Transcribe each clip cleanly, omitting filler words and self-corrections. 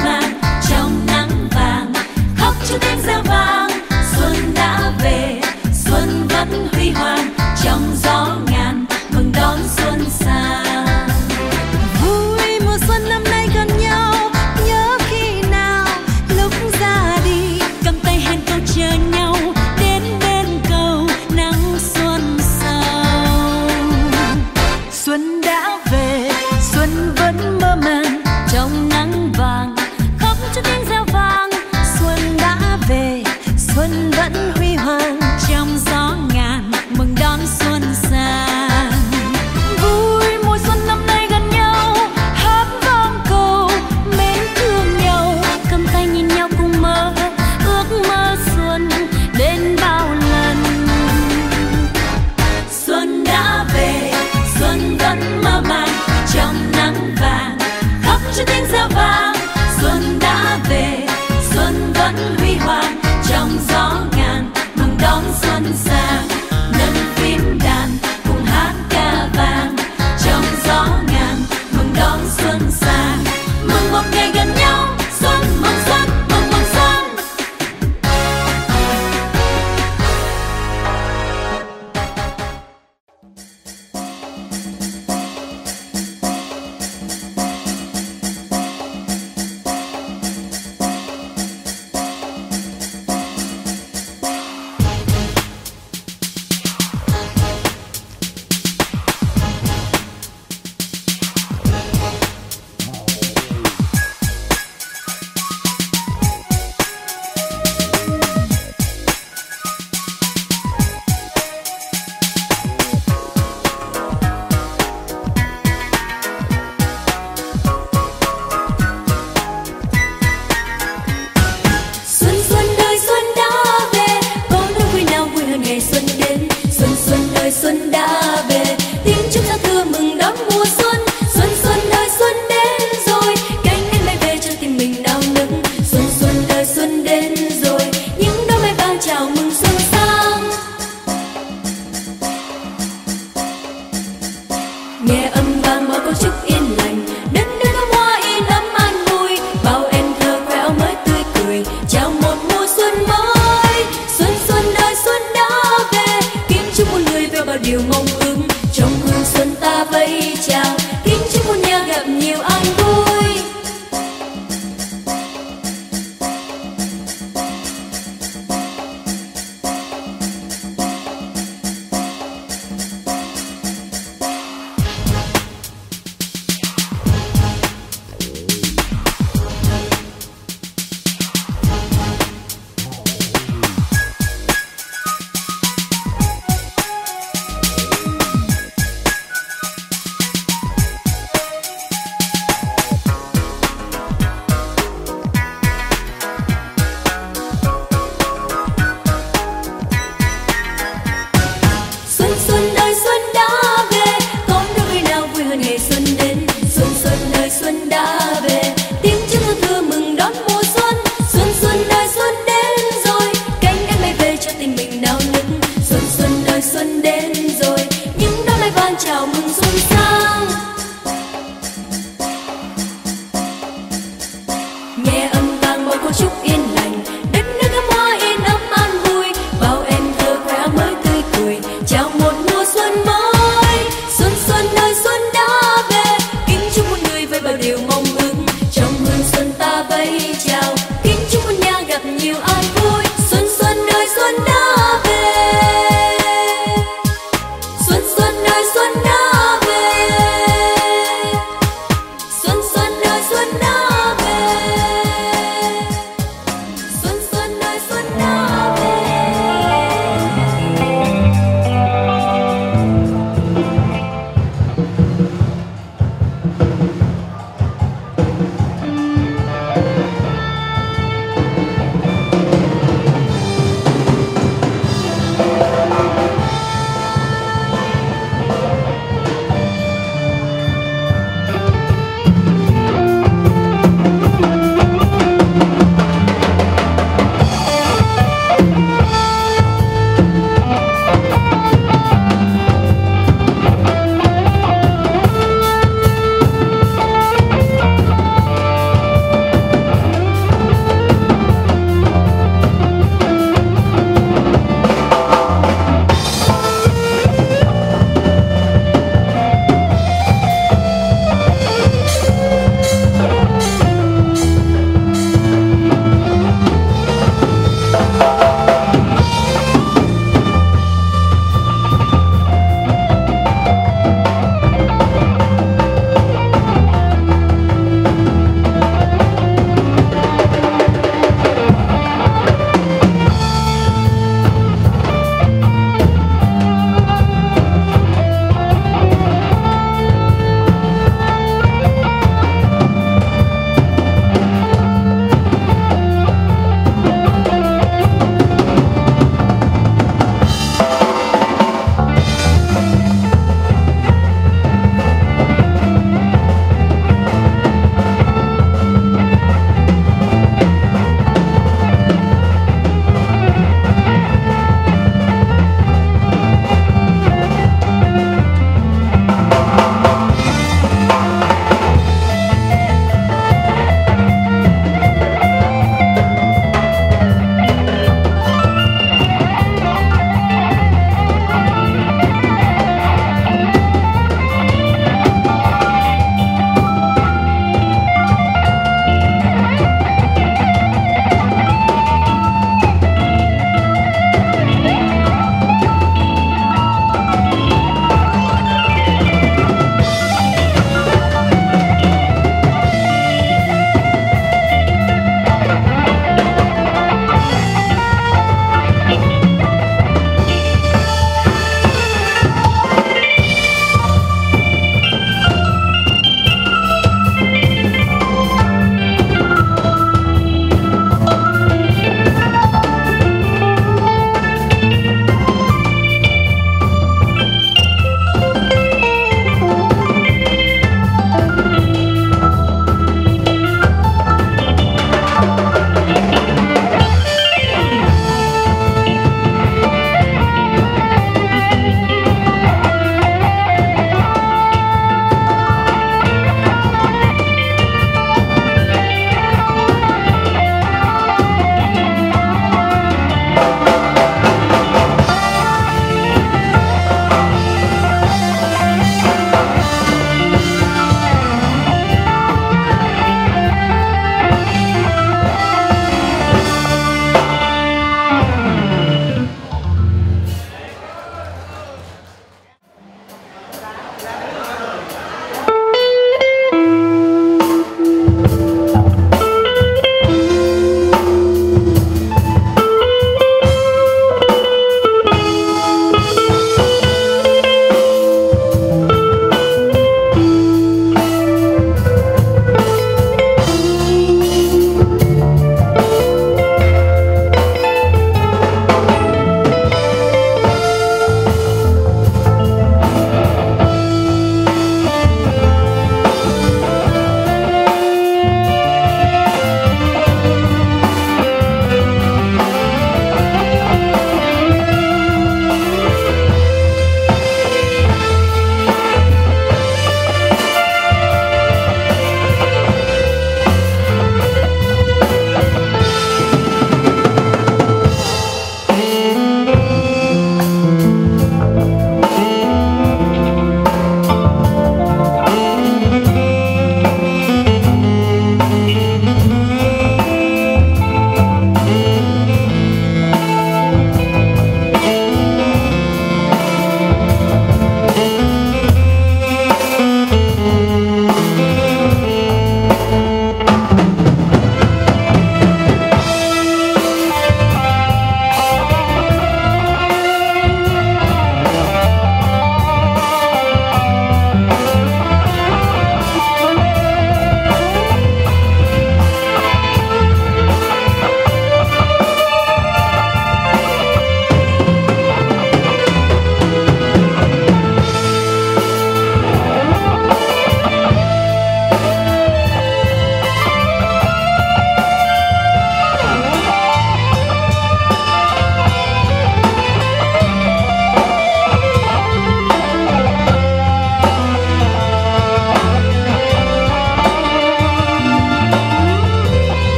màng trong nắng vàng, khóc cho tiếng reo vang. Xuân đã về, xuân vẫn huy hoàng trong gió ngàn, mừng đón xuân sang. Vui mùa xuân năm nay gần nhau, nhớ khi nào lúc ra đi Cầm tay hẹn câu chờ nhau, đến bên cầu nắng xuân sau. xuân đã về, xuân vẫn mơ màng Trong nắng vàng, khóc cho tiếng reo vang. xuân đã về, xuân vẫn huy hoàng Trong gió ngàn, mừng đón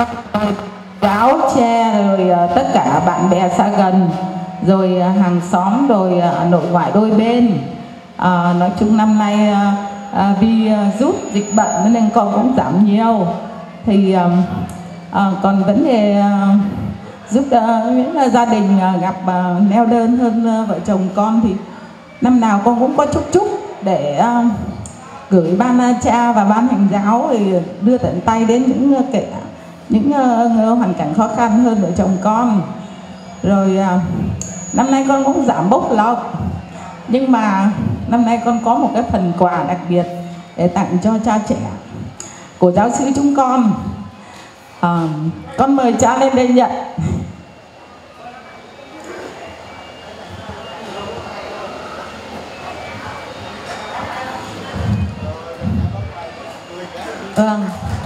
giáo cha rồi tất cả bạn bè xa gần, rồi hàng xóm, rồi nội ngoại đôi bên. Nói chung năm nay vì rút dịch bệnh nên con cũng giảm nhiều. Thì còn vấn đề giúp những gia đình gặp neo đơn hơn vợ chồng con thì năm nào con cũng có chúc để gửi ban cha và ban hành giáo thì đưa tận tay đến những hoàn cảnh khó khăn hơn vợ chồng con. Rồi năm nay con cũng giảm bốc lộc, nhưng mà năm nay con có một cái phần quà đặc biệt để tặng cho cha trẻ của giáo xứ chúng con. Con mời cha lên đây nhận. Vâng.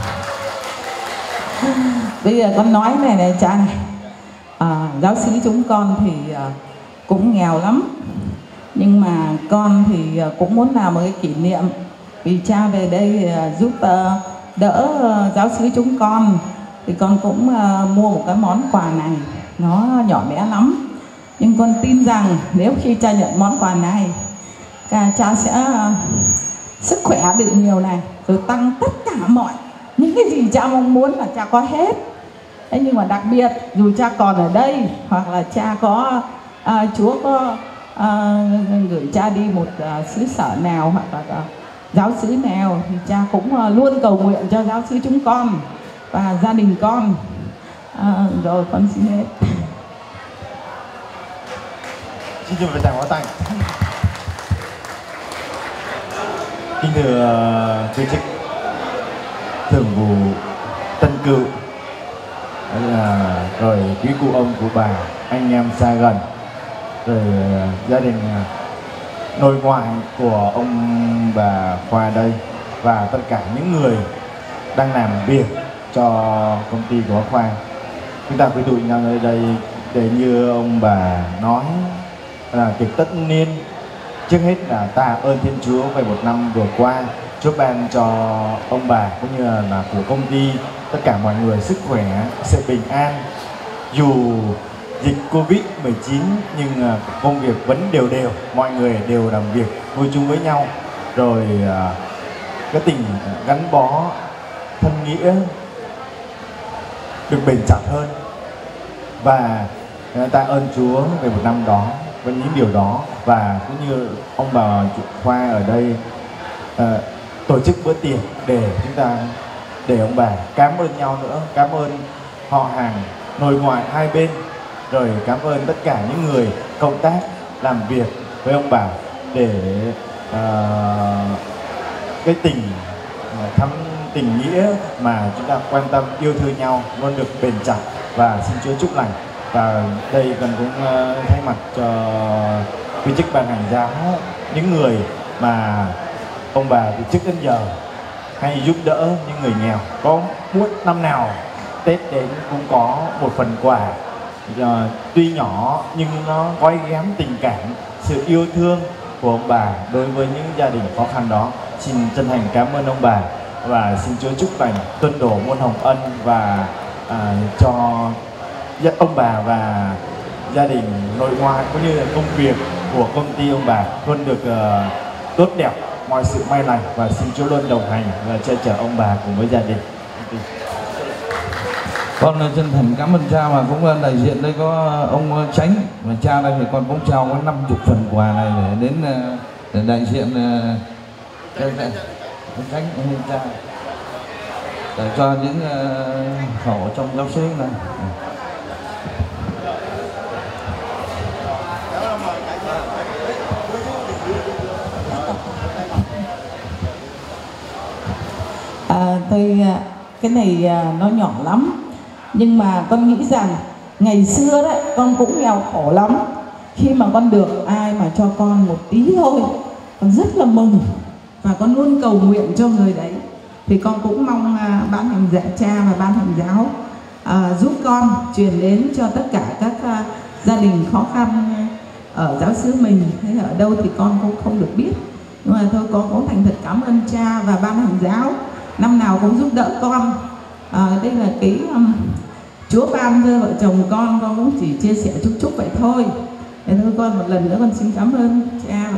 Bây giờ con nói này cha này, giáo xứ chúng con thì cũng nghèo lắm, nhưng mà con thì cũng muốn làm một cái kỷ niệm, vì cha về đây giúp đỡ giáo xứ chúng con, thì con cũng mua một cái món quà này. Nó nhỏ bé lắm, nhưng con tin rằng nếu khi cha nhận món quà này, cha sẽ sức khỏe được nhiều này, rồi tăng tất cả mọi những cái gì cha mong muốn là cha có hết. Thế nhưng mà đặc biệt dù cha còn ở đây, hoặc là cha có Chúa có gửi cha đi một xứ sở nào hoặc là giáo xứ nào, thì cha cũng luôn cầu nguyện cho giáo xứ chúng con và gia đình con. Rồi con xin hết. Xin chào và chào pháo tay. Kính thưa quý chức thường vụ Tân Cựu, rồi quý cụ ông cụ bà, anh em xa gần, rồi gia đình nội ngoại của ông bà Khoa đây, và tất cả những người đang làm việc cho công ty của Khoa. Chúng ta quy tụ nhau ở đây để như ông bà nói là tiệc tất niên. Trước hết là tạ ơn Thiên Chúa về một năm vừa qua, Chúa ban cho ông bà cũng như là của công ty, tất cả mọi người sức khỏe, sự bình an. Dù dịch Covid-19 nhưng công việc vẫn đều, mọi người đều làm việc vui chung với nhau. Rồi cái tình gắn bó, thân nghĩa được bền chặt hơn. Và tạ ơn Chúa về một năm đó, với những điều đó. Và cũng như ông bà Khoa ở đây tổ chức bữa tiệc để chúng ta, để ông bà cảm ơn nhau nữa, cảm ơn họ hàng nội ngoại hai bên, rồi cảm ơn tất cả những người công tác làm việc với ông bà để cái tình nghĩa mà chúng ta quan tâm yêu thương nhau luôn được bền chặt. Và xin Chúa chúc lành. Và đây cần cũng thay mặt cho quý chức ban hành giáo, những người mà ông bà từ trước đến giờ hay giúp đỡ những người nghèo, có muốn năm nào Tết đến cũng có một phần quà, tuy nhỏ nhưng nó gói ghém tình cảm, sự yêu thương của ông bà đối với những gia đình khó khăn đó. Xin chân thành cảm ơn ông bà và xin Chúa chúc lành tuân đổ muôn hồng ân và cho ông bà và gia đình nội ngoại cũng như là công việc của công ty ông bà luôn được tốt đẹp, mọi sự may lành, và xin Chúa luôn đồng hành và che chở ông bà cùng với gia đình. Con chân thành cảm ơn cha, và cũng đại diện đây có ông Chánh và cha đây, thì con cũng trao có 50 phần quà này để đến để đại diện ông Chánh ông cha để cho những khẩu trong giáo xứ này. Cái này nó nhỏ lắm, nhưng mà con nghĩ rằng ngày xưa đấy con cũng nghèo khổ lắm. Khi mà con được ai mà cho con một tí thôi, con rất là mừng và con luôn cầu nguyện cho người đấy. Thì con cũng mong ban hành giáo cha và ban hành giáo giúp con truyền đến cho tất cả các gia đình khó khăn ở giáo xứ mình, hay ở đâu thì con cũng không được biết. Nhưng mà thôi con cũng thành thật cảm ơn cha và ban hành giáo năm nào cũng giúp đỡ con Đây là cái Chúa ban cho vợ chồng con cũng chỉ chia sẻ chúc vậy thôi. Thế thôi con một lần nữa con xin cảm ơn cha và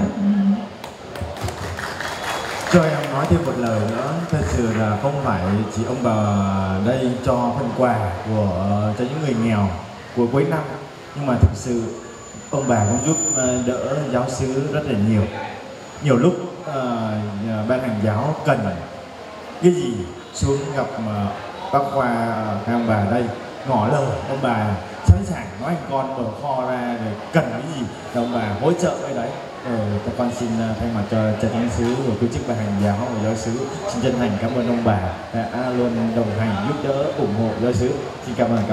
cho em nói thêm một lời nữa. Thật sự là không phải chỉ ông bà đây cho phần quà cho những người nghèo của cuối năm, nhưng mà thực sự ông bà cũng giúp đỡ giáo xứ rất là nhiều. Nhiều lúc ban hành giáo cần cái gì xuống gặp bác Khoa hay ông bà đây ngỏ lời, ông bà sẵn sàng nói anh con mở kho ra rồi cần cái gì thì ông bà hỗ trợ cái đấy. Các con xin thay mặt cho Trần Thánh Sứ và quý chức ban hành giáo và giáo xứ xin chân thành cảm ơn ông bà đã luôn đồng hành giúp đỡ ủng hộ giáo xứ. Xin cảm ơn.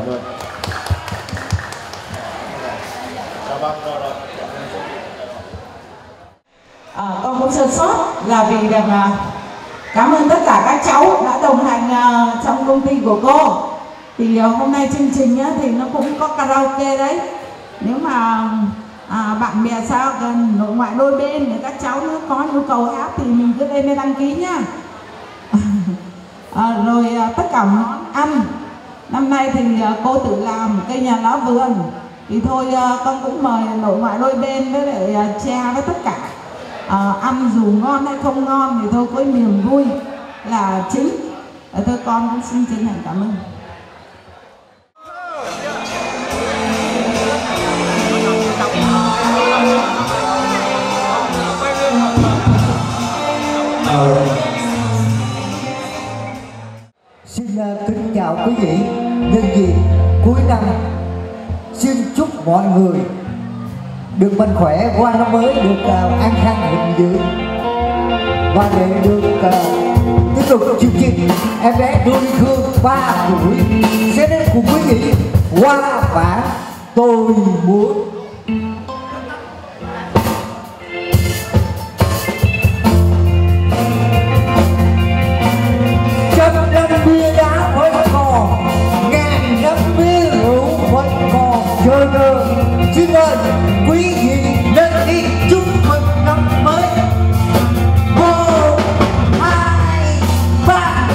Con cũng sơ sót là vì rằng cảm ơn tất cả các cháu đã đồng hành trong công ty của cô. Thì hôm nay chương trình thì nó cũng có karaoke đấy. Nếu mà bạn bè sao gần nội ngoại đôi bên để các cháu nữa có nhu cầu hát thì mình cứ lên đây đăng ký nhá. Rồi tất cả món ăn năm nay thì cô tự làm cây nhà lá vườn, thì thôi con cũng mời nội ngoại đôi bên với lại cha với tất cả ăn dù ngon hay không ngon thì thôi có niềm vui là chính. Thôi con cũng xin chân thành cảm ơn. Xin kính chào quý vị. Nhân dịp cuối năm, xin chúc mọi người được mạnh khỏe, qua năm mới được an khang thịnh vượng. Và để được tiếp tục chương trình, em bé Đôi Khương 3 tuổi sẽ đến cùng quý vị qua bản Tôi Muốn. Xin mời quý vị lên đi chúc mừng năm mới. 1, 2, 3,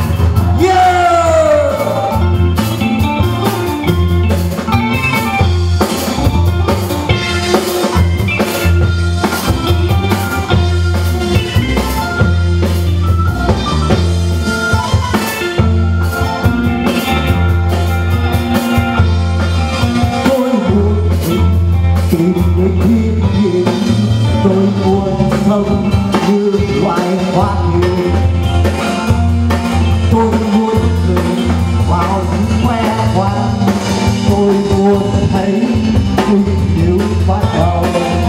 tôi muốn sống như loài hoa hiền, tôi muốn người vào khoe khoang, tôi muốn thấy tình yêu bắt đầu.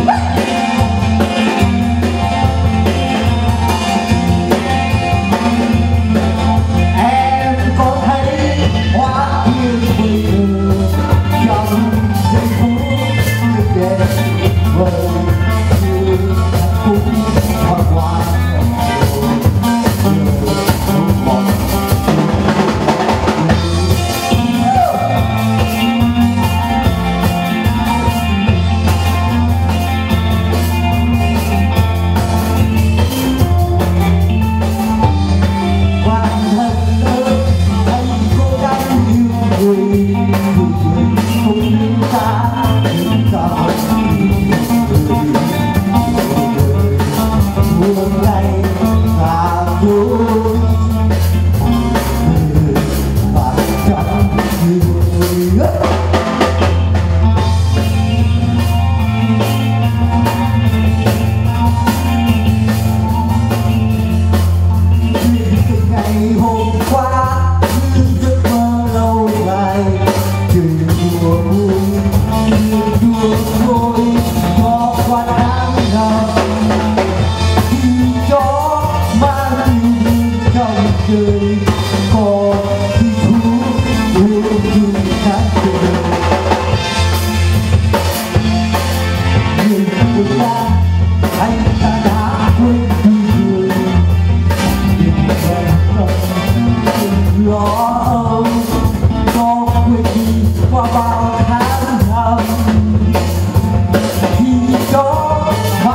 Em có thấy hoa hiền bây giờ trong giây phút đẹp vời.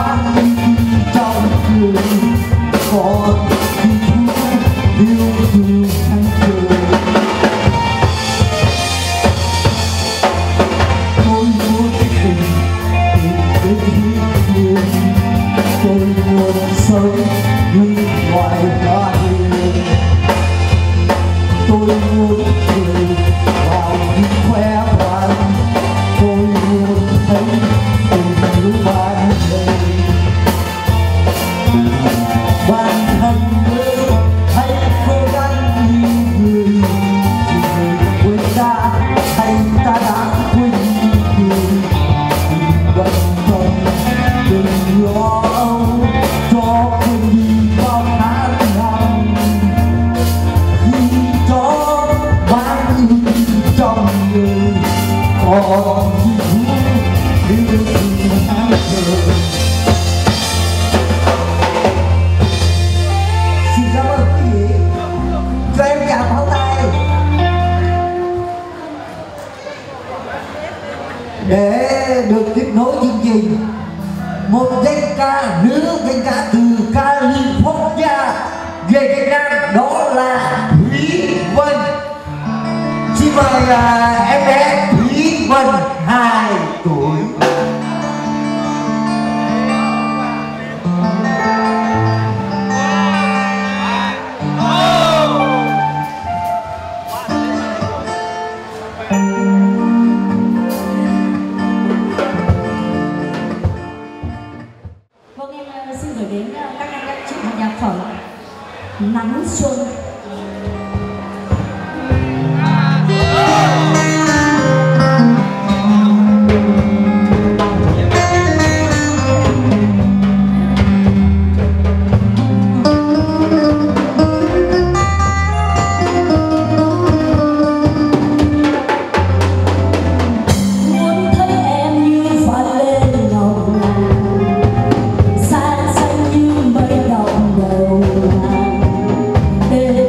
Yêu để được tiếp nối chương trình. Một danh ca nữ, danh ca từ California về Việt Nam, đó là Thúy Vân. Xin mời em bé Thúy Vân 2 tuổi. Vâng, em xin gửi đến các anh các chị nhạc phẩm Nắng Xuân. Hãy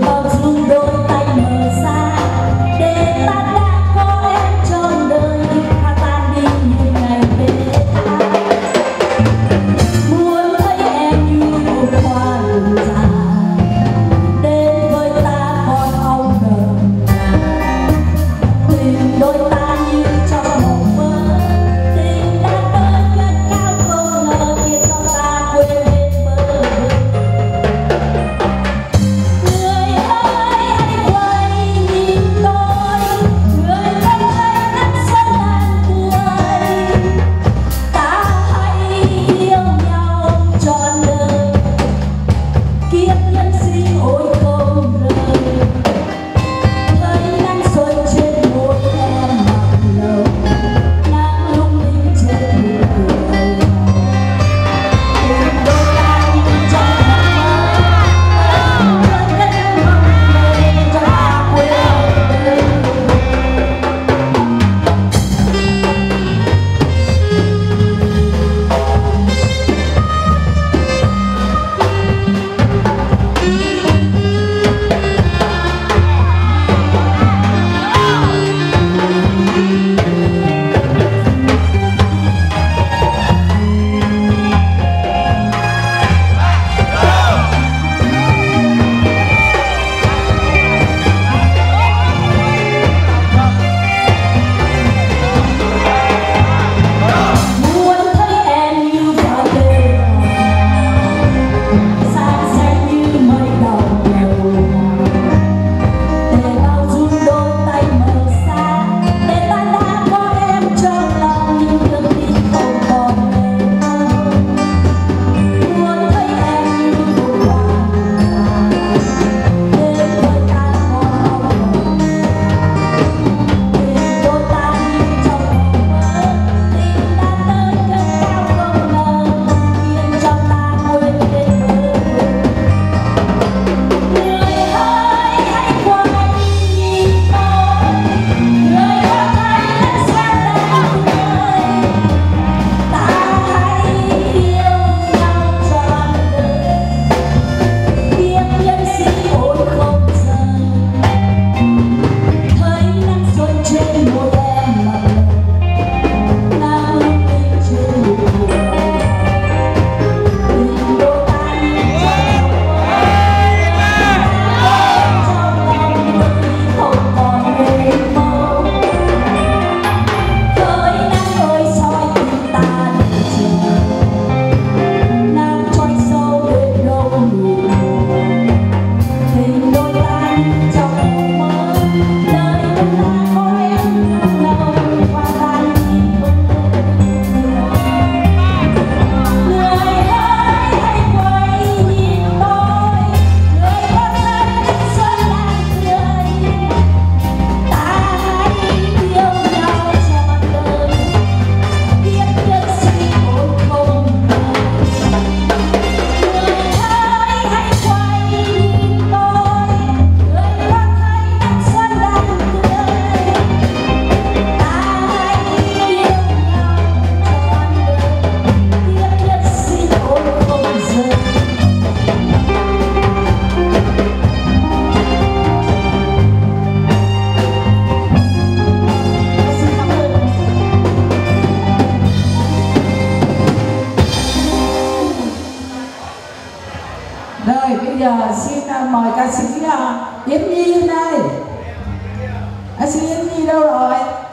mời ca sĩ Yến Nhi lên đây. Ca sĩ Yến Nhi đâu rồi?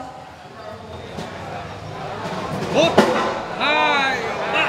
1, 2, 3.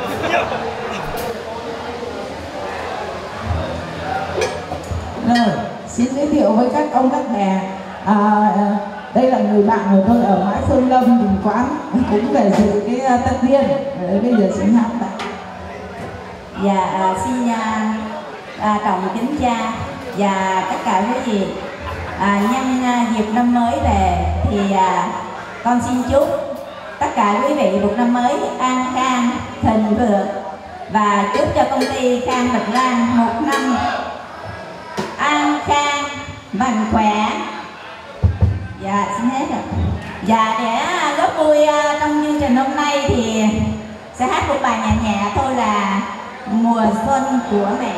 Rồi, xin giới thiệu với các ông các mẹ, đây là người bạn của tôi ở Mãi Sơn Lâm, Đình Quán, cũng về dự cái tất niên. Bây giờ xin hát tạ. Dạ, xin trọng kính cha và tất cả quý vị, nhân dịp năm mới về thì con xin chúc tất cả quý vị một năm mới an khang, thịnh vượng và chúc cho công ty Khang Bạch Lan một năm an khang, mạnh khỏe. Dạ, xin hết rồi. Dạ, để góp vui trong chương trình hôm nay thì sẽ hát một bài nhẹ nhẹ thôi là Mùa Xuân của Mẹ.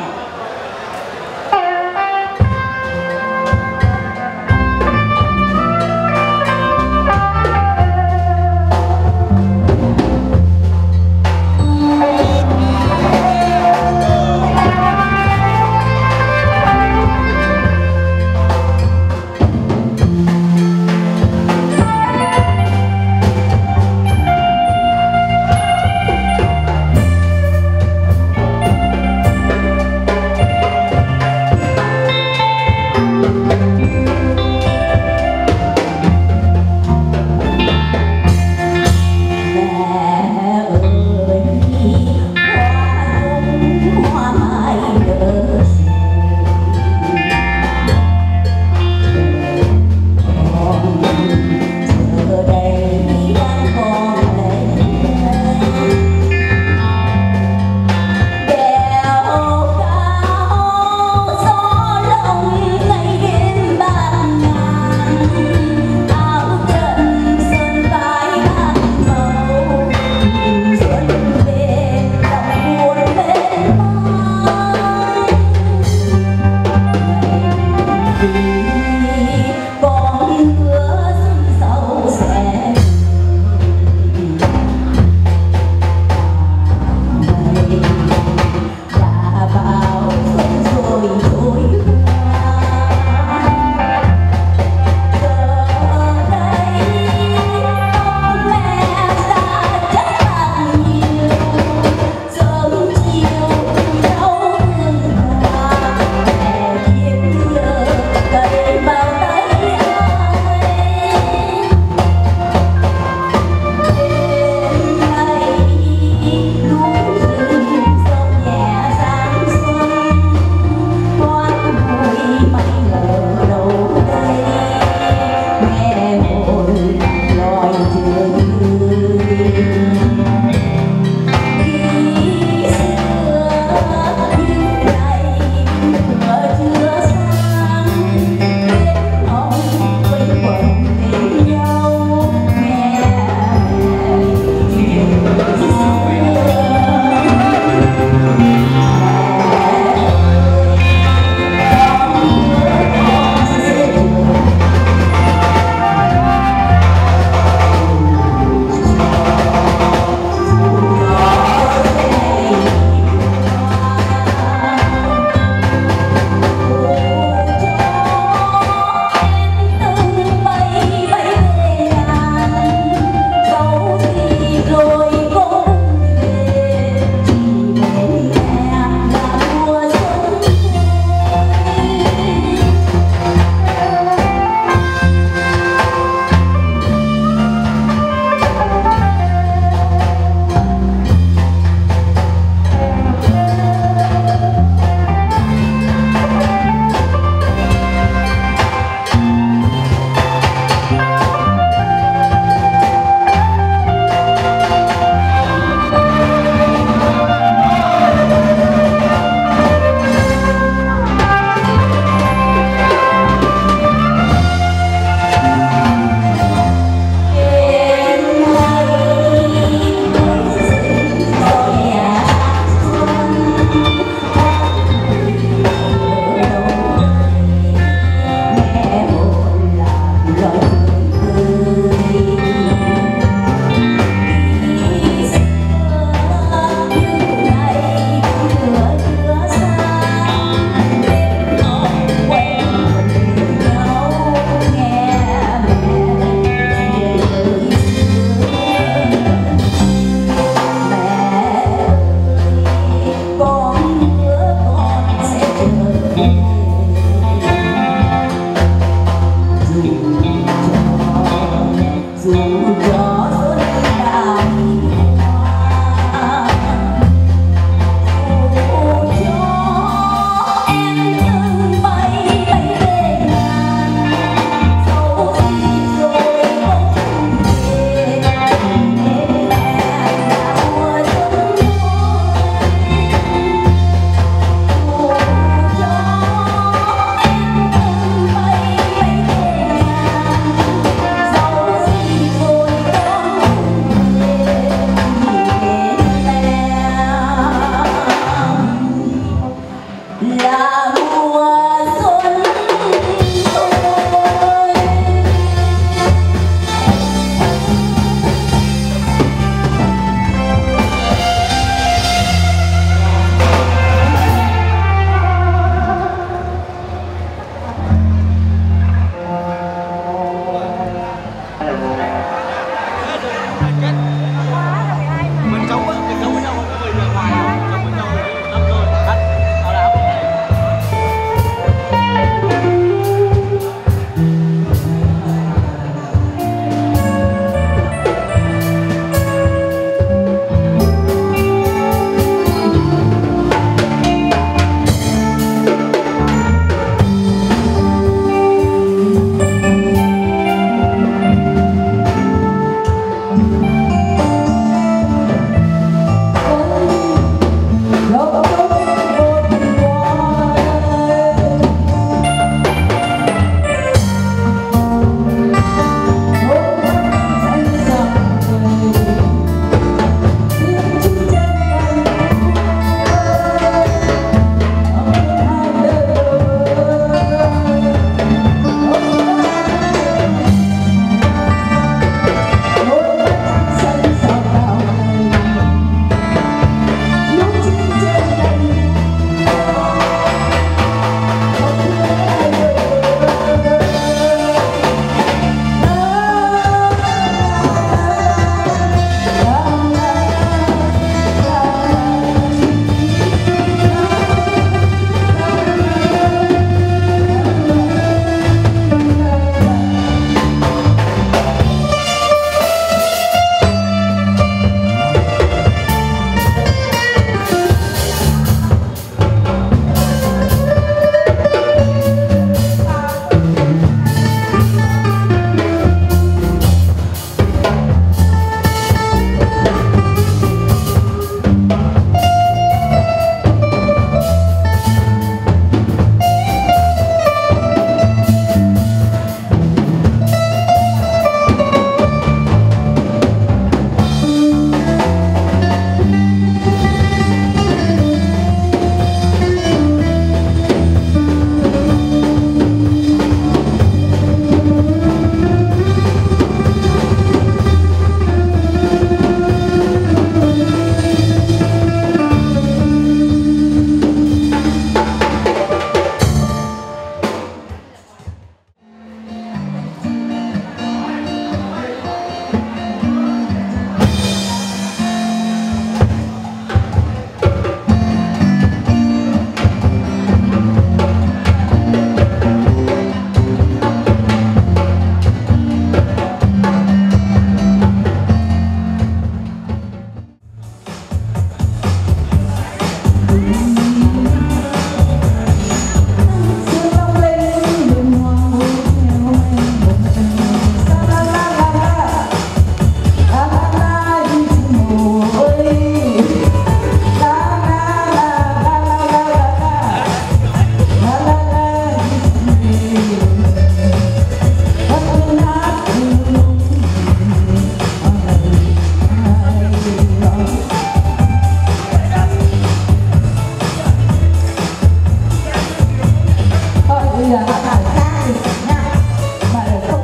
bây giờ hát bài khác đi nha. Mà để không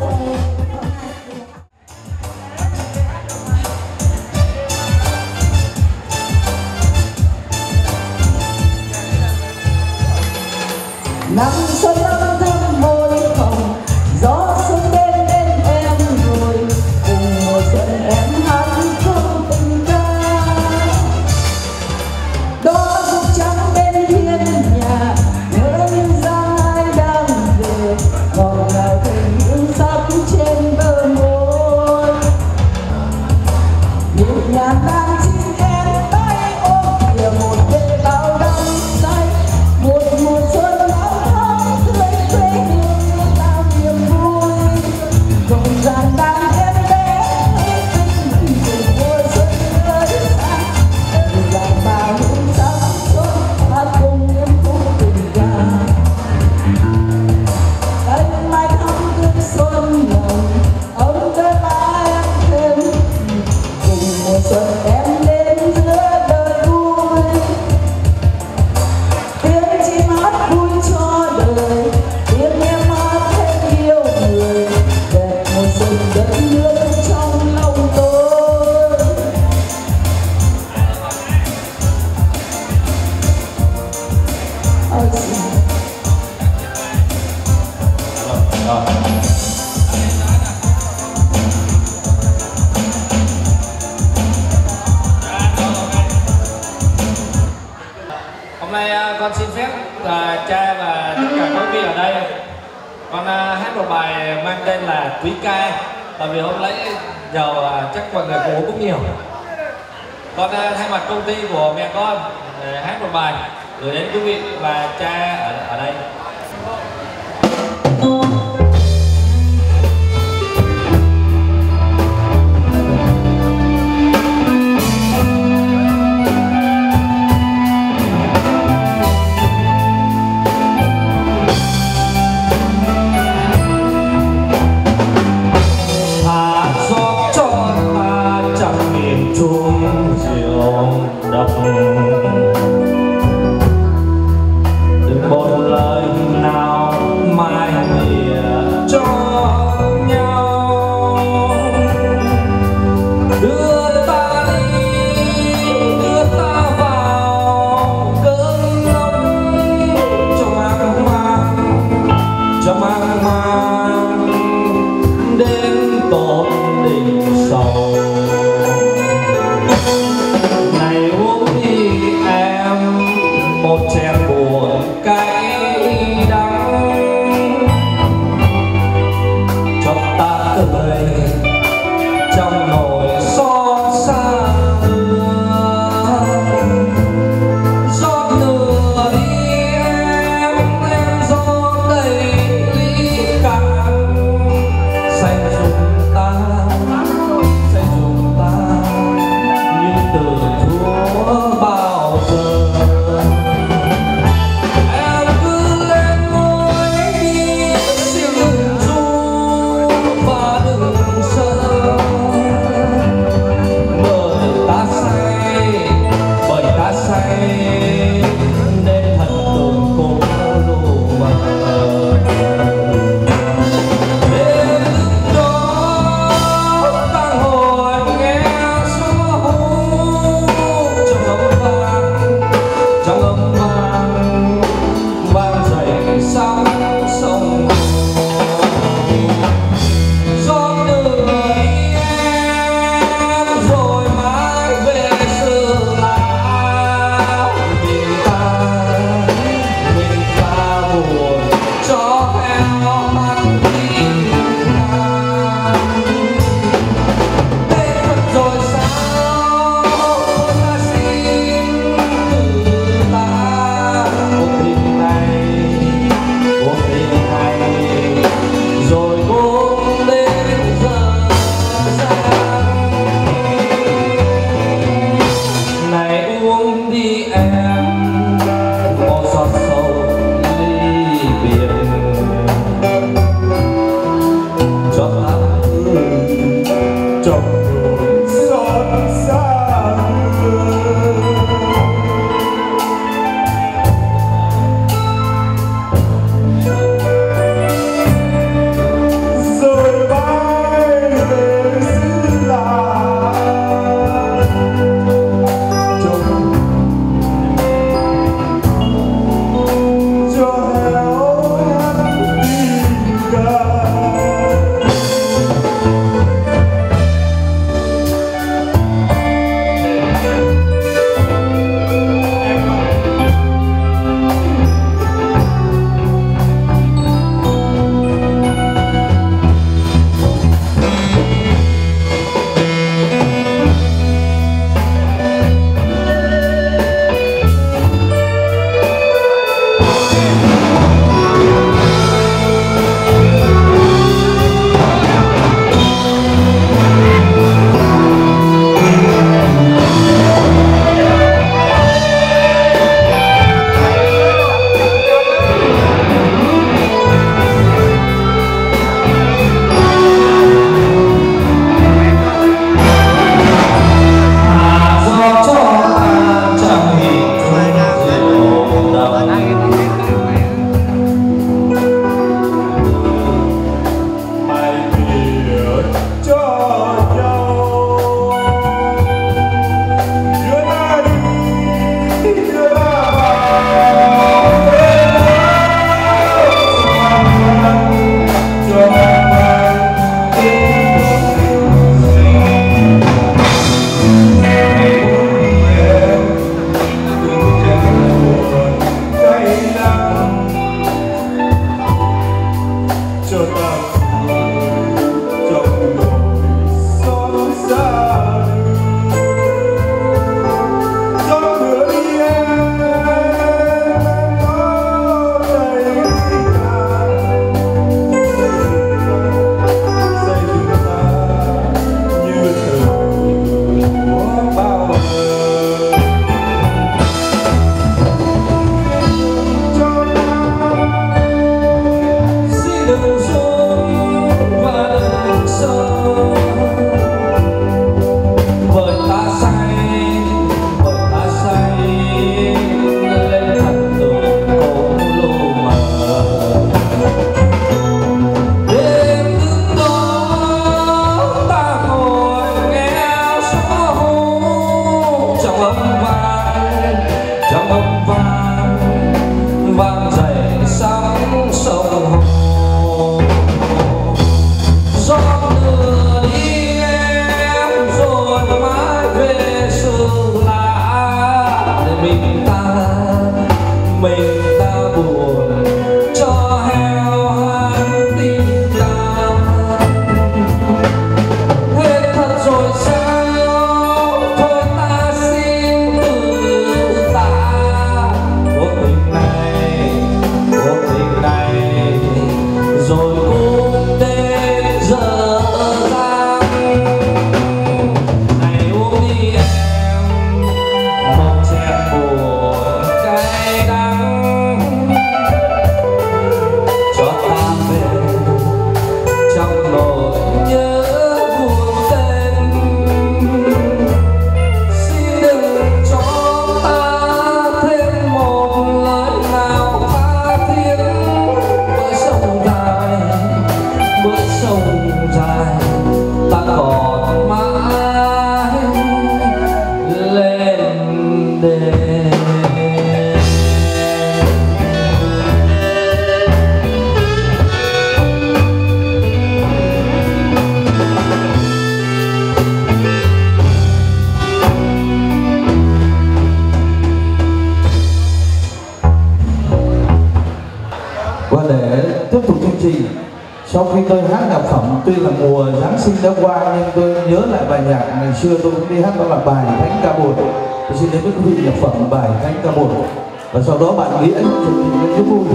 nắng xuân âm thầm môi hồng, gió xuân đến em rồi, cùng mùa xuân em hát không tình ca. Đó rụng trắng bên hiên nhà, nhớ những dáng ai đang về, ngọt ngào tình yêu sắp trên bờ môi. Nhịp nhàng đang chim em tay ôm kìa một bề bao đắm say, một mùa xuân bão thắm tươi quê hương bao niềm vui. Rộn ràng đang em bé tình mùa xuân tươi sáng, rộn ràng bao hương sắc xuân hát cùng niềm vui tình cảm. Cánh mai thắm tươi xuân nồng ấm đôi má em thêm, cùng mùa xuân em đến giữa đời vui. Tiếng chim hát vui cho đời, tiếng em hát thêm yêu người, đẹp mùa xuân đất nước trong lòng tôi. Ôi xin Hôm nay con xin phép cha và tất cả quý vị ở đây, con hát một bài mang tên là Túy Ca. Tại vì hôm nãy giờ chắc mọi người bố cũng nhiều. Con thay mặt công ty của mẹ con hát một bài gửi đến quý vị và cha ở đây. Thả gió cho ta chẳng miền chuông rượu đậm, đừng một lời tiếp tục chương trình. Sau khi tôi hát nhạc phẩm, tuy là mùa Giáng sinh đã qua nhưng tôi nhớ lại bài nhạc ngày xưa tôi cũng đi hát, đó là bài Thánh Ca Bột. Tôi xin đến với quý vị nhạc phẩm bài Thánh Ca Bột, và sau đó bạn Nghĩa chuẩn bị lên giúp vui.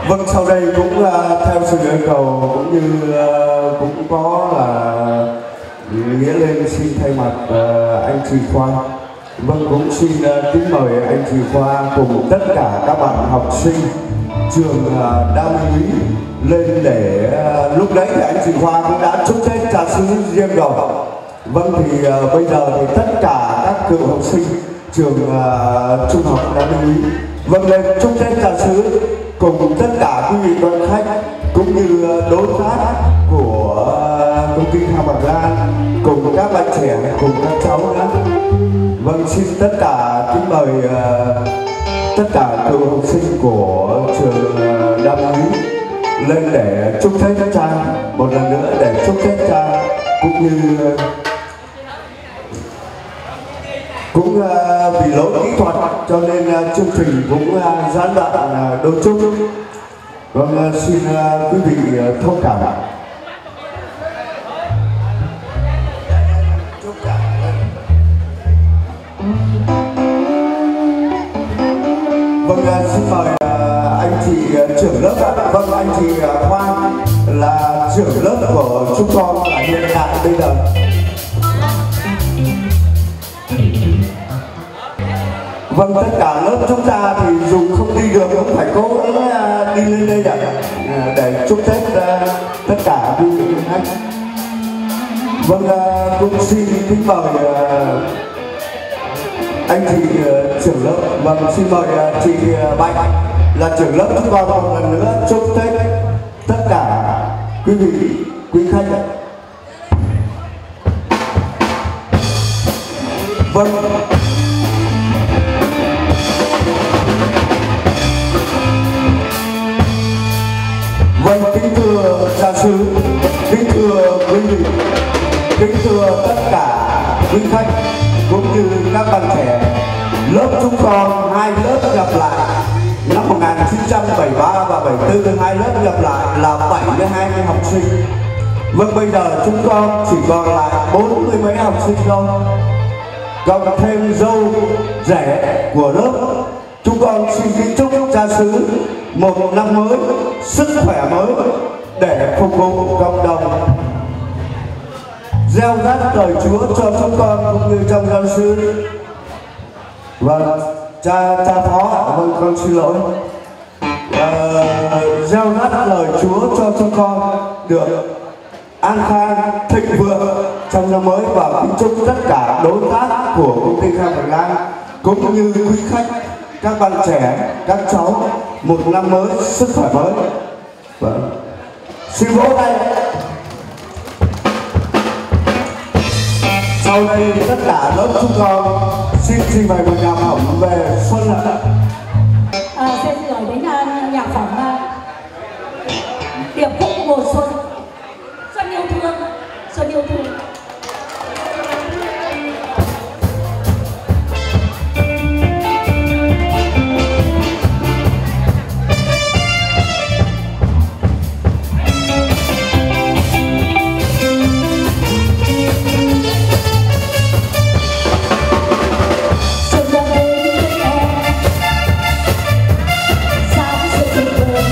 Vâng, sau đây cũng theo sự yêu cầu cũng như cũng có là Nghĩa lên xin thay mặt anh Trì Khoa. Vâng, cũng xin kính mời anh Trì Khoa cùng tất cả các bạn học sinh trường Đa Minh Lý lên để lúc đấy thì anh Trì Khoa cũng đã chúc Tết cha xứ riêng rồi. Vâng, thì bây giờ thì tất cả các cựu học sinh trường trung học Đa Minh Lý vâng lên chúc Tết cha xứ cùng tất cả quý vị đoàn khách cũng như đối tác của công ty Tha Bạc Lan cùng các bạn trẻ cùng các cháu nữa. Vâng, xin tất cả kính mời tất cả cựu học sinh của trường Đa Minh Lý lên để chúc Tết cha một lần nữa, để chúc Tết cha cũng như cũng vì lỗi kỹ thuật cho nên chương trình cũng gián đoạn đôi chút. Vâng, xin quý vị thông cảm. Vâng, xin mời anh chị trưởng lớp. Vâng, anh chị Khoa là trưởng lớp của chúng con là hiện tại bây giờ. Vâng, tất cả lớp chúng ta thì dù không đi được cũng phải cố gắng đi lên đây để chúc Tết tất cả quý vị khách. Vâng, cũng xin kính mời anh chị trưởng lớp. Vâng, xin mời chị Bạch là trưởng lớp chúng con một lần nữa chúc Tết tất cả quý vị quý khách. Vâng. Vâng, kính thưa cha xứ, kính thưa quý vị, kính thưa tất cả quý khách cũng như các bạn trẻ, lớp chúng con hai lớp gặp lại năm 1973 và 74, hai lớp gặp lại là 72 học sinh. Vâng, bây giờ chúng con chỉ còn lại 40 mấy học sinh thôi, cộng thêm dâu rẻ của lớp. Chúng con xin kính chúc cha xứ một năm mới, sức khỏe mới để phục vụ cộng đồng, gieo rắc lời Chúa cho chúng con cũng như trong giáo xứ. Vâng, cha Phó, vâng con xin lỗi. Gieo rắc lời Chúa cho chúng con được an khang thịnh vượng trong năm mới, và kính chúc tất cả đối tác của công ty Tha Bạc Lan cũng như quý khách, các bạn trẻ, các cháu một năm mới, sức khỏe mới. Vâng, xin vỗ tay. Sau đây tất cả lớp chúng con xin trình bày một nhạc phẩm về xuân ạ. Xin gửi đến nhạc phẩm Điệp khúc mùa xuân, xuân yêu thương, xuân yêu thương. Hãy subscribe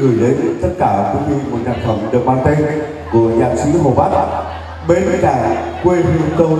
gửi đến tất cả quý vị một nhạc phẩm được mang tên của nhạc sĩ Hồ Bát, Bến Cảng quê hương tôi.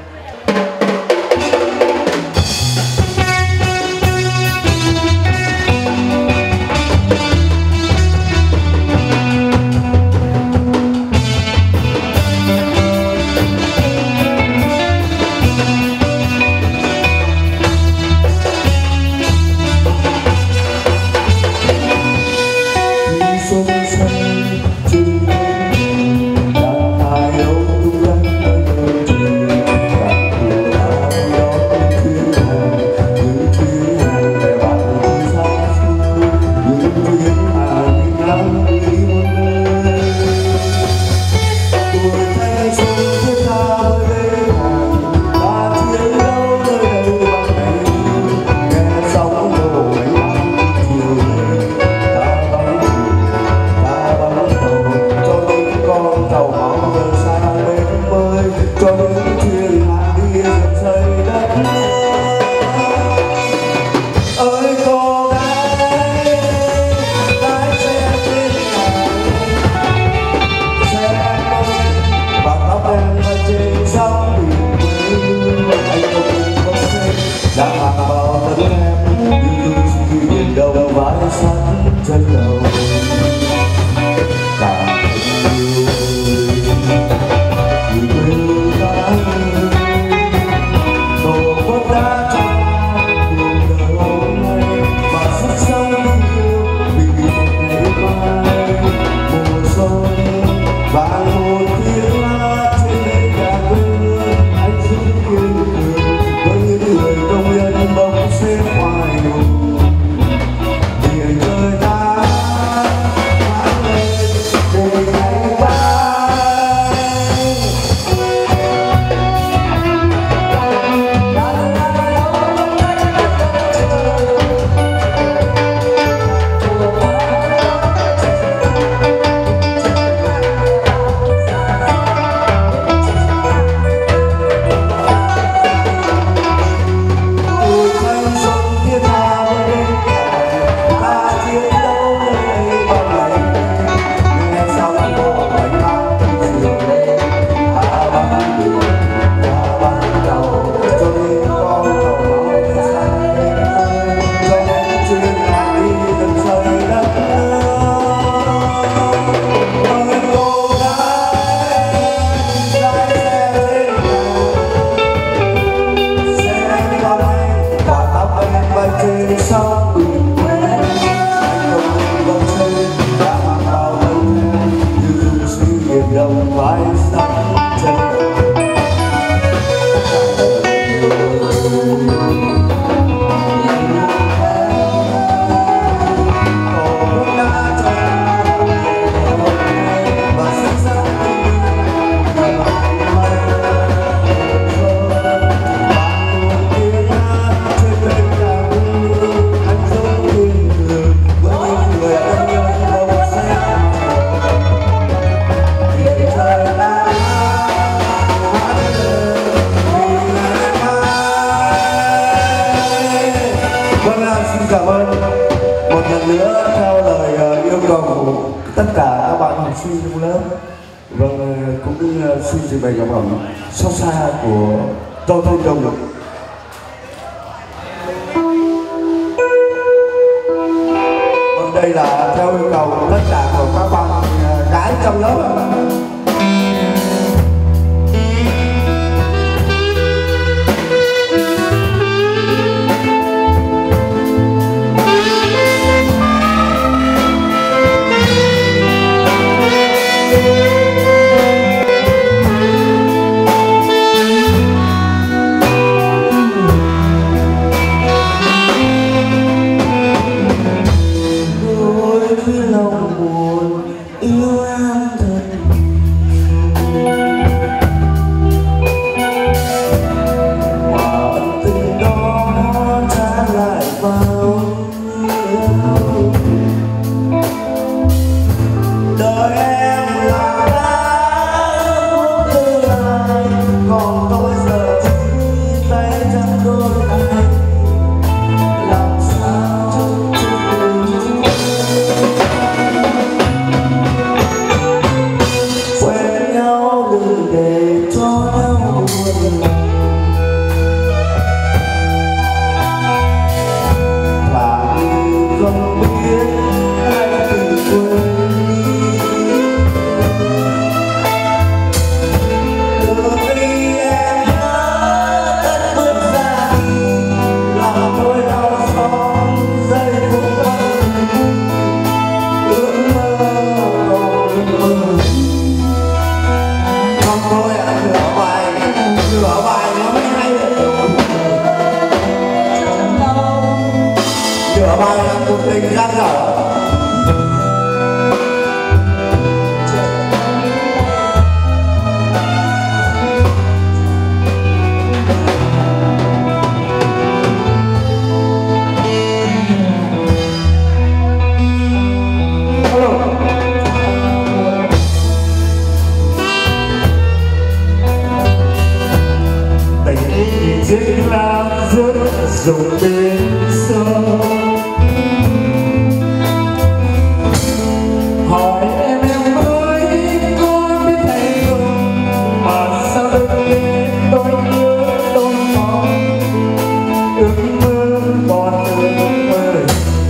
Tất cả các bạn học sinh trong lớp, cũng xin trình bày nhạc phẩm Xót Xa của Tô Thanh Đồng. Đây là theo yêu cầu của tất cả của các bạn gái trong lớp. Lòng buồn yêu em thật dòng bên sông. Hỏi em ơi có biết hay không, mà sao đêm đến tôi nhớ tôi mong ước mơ còn ước mơ.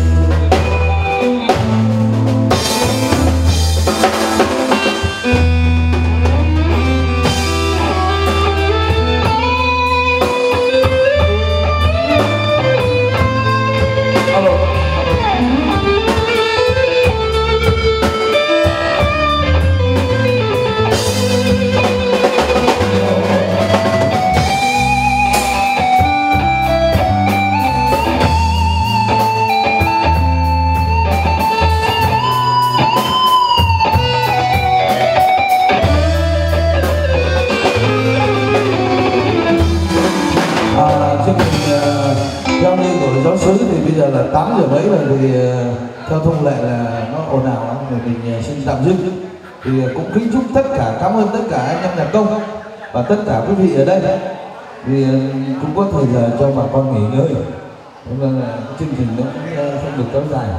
Theo như của giáo sứ thì bây giờ là 8 giờ mấy rồi, thì theo thông lệ là nó ồn ào lắm, thì mình xin tạm dừng. Thì cũng kính chúc tất cả, cảm ơn tất cả anh em nhạc công và tất cả quý vị ở đây, thì cũng có thời giờ cho bà con nghỉ ngơi, nên là chương trình nó cũng không được kéo dài.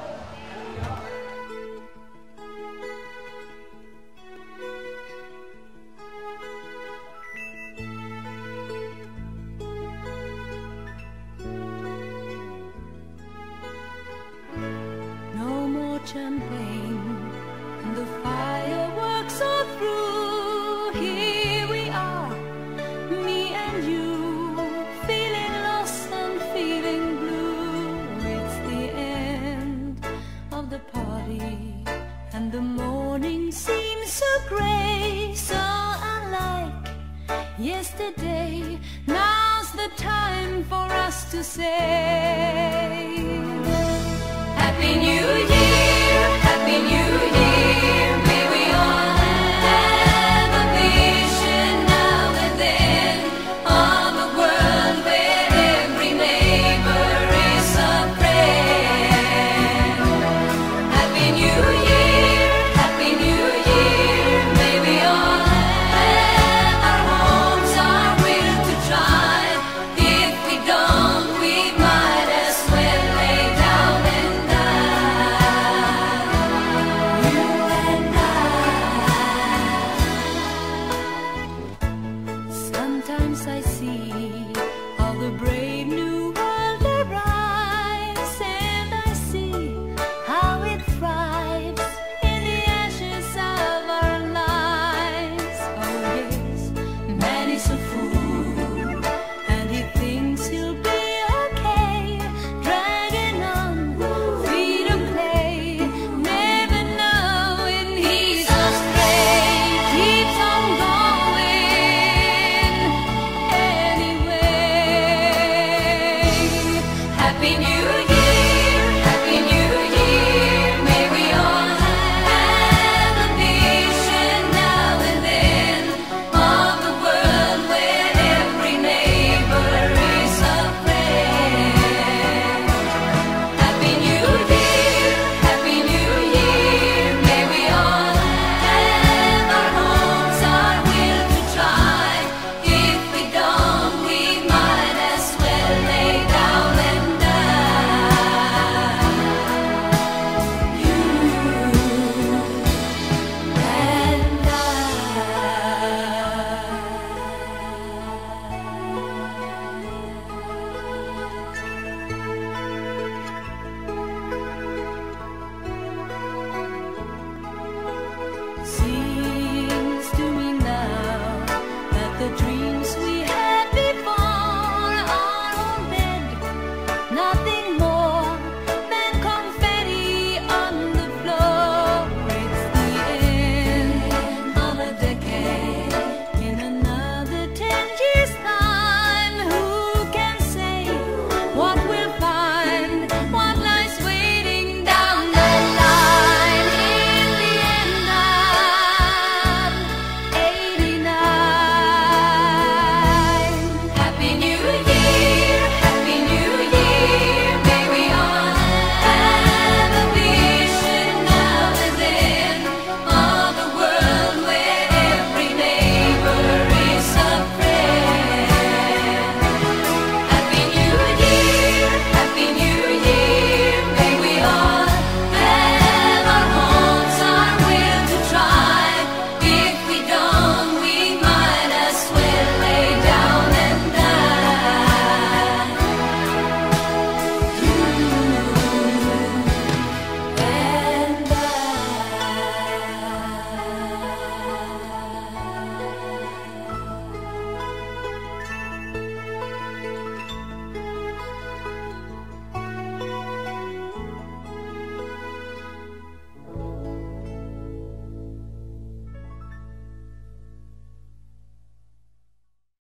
Champagne and the fireworks are through. Here we are, me and you, feeling lost and feeling blue. It's the end of the party and the morning seems so grey, so unlike yesterday. Now's the time for us to say Happy New Year, Happy New Year. May we all have a vision now and then of a world where every neighbor is a friend. Happy New Year, Happy New Year. May we all have our homes, our will to try. If we don't, we might as well lay down and sometimes I see